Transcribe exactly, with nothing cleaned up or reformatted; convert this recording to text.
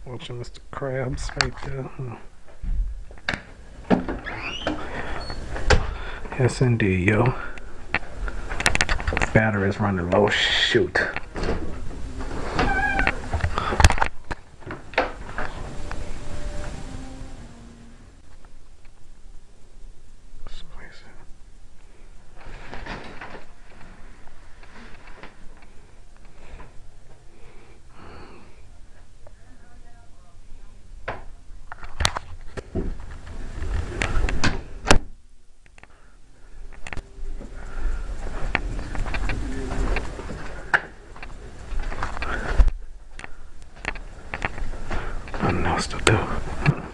Watching Mister Krabs right there. Yes, indeed, yo. Battery's running low. Shoot. Nothing else to do.